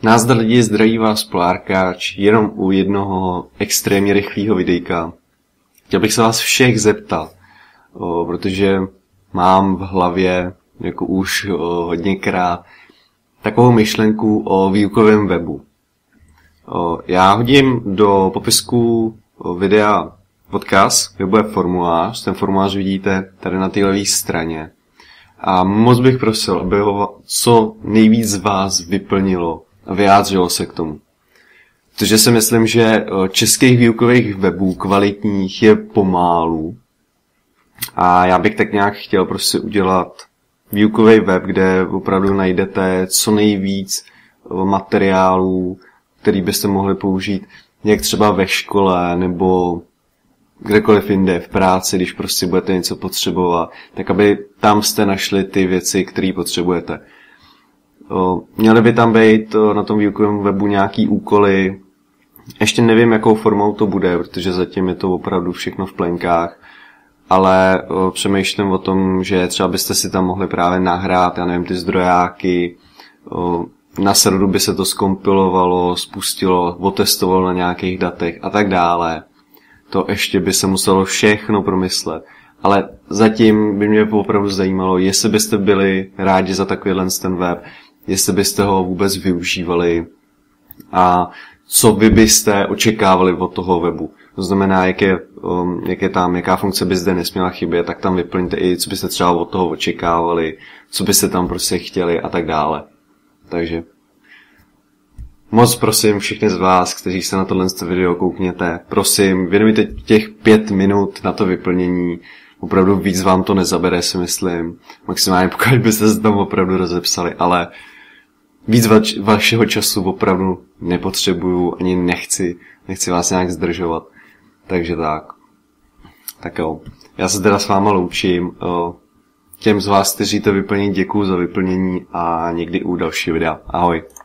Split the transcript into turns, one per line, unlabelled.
Názdar lidi, zdraví vás Polárkáč, jenom u jednoho extrémně rychlého videjka. Chtěl bych se vás všech zeptat, protože mám v hlavě, jako už hodněkrát, takovou myšlenku o výukovém webu. Já hodím do popisku videa odkaz, kde bude formulář, ten formulář vidíte tady na té levé straně. A moc bych prosil, aby ho co nejvíc z vás vyplnilo a vyjádřilo se k tomu. Protože si myslím, že českých výukových webů kvalitních je pomálu. A já bych tak nějak chtěl prostě udělat výukový web, kde opravdu najdete co nejvíc materiálů, který byste mohli použít jak třeba ve škole nebo kdekoliv jinde v práci, když prostě budete něco potřebovat, tak aby tam jste našli ty věci, které potřebujete. Měly by tam být na tom výukovém webu nějaký úkoly. Ještě nevím, jakou formou to bude, protože zatím je to opravdu všechno v plenkách, ale přemýšlím o tom, že třeba byste si tam mohli právě nahrát, já nevím, ty zdrojáky, na serveru by se to zkompilovalo, spustilo, otestovalo na nějakých datech a tak dále. To ještě by se muselo všechno promyslet. Ale zatím by mě opravdu zajímalo, jestli byste byli rádi za takovýhle ten web, jestli byste ho vůbec využívali a co vy byste očekávali od toho webu. To znamená, jak je tam, jaká funkce by zde nesměla chybět, tak tam vyplňte i, co byste třeba od toho očekávali, co byste tam prostě chtěli a tak dále. Takže moc prosím všechny z vás, kteří se na tohle video koukněte, prosím, věnujte těch 5 minut na to vyplnění, opravdu víc vám to nezabere, si myslím, maximálně pokud byste se tam opravdu rozepsali, ale víc vašeho času opravdu nepotřebuju, ani nechci vás nějak zdržovat, takže tak jo, já se teda s váma loučím, těm z vás, kteří to vyplní, děkuju za vyplnění a někdy u dalšího videa, ahoj.